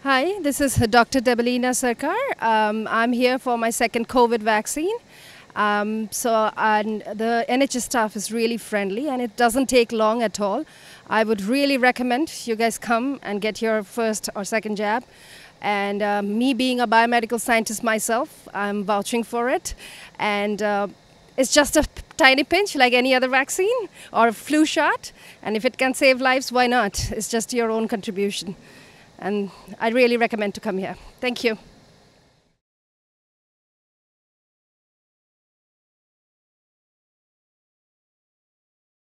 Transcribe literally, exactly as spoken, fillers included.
Hi, this is Doctor Debolina Zurkar. Um, I'm here for my second COVID vaccine. Um, so and the N H S staff is really friendly and it doesn't take long at all. I would really recommend you guys come and get your first or second jab. And uh, me being a biomedical scientist myself, I'm vouching for it. And uh, it's just a tiny pinch like any other vaccine or a flu shot. And if it can save lives, why not? It's just your own contribution. And I really recommend to come here. Thank you.